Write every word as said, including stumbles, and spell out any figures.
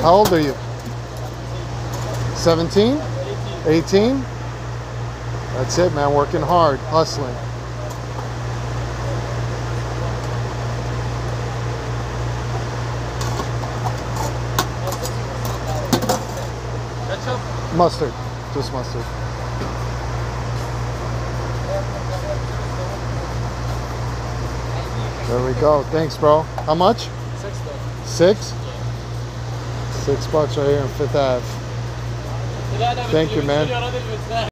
How old are you? seventeen? eighteen? That's it, man. Working hard, hustling. Ketchup? Mustard. Just mustard. There we go. Thanks, bro. How much? Six though. Six? Six bucks right here on Fifth Ave. Thank you, man.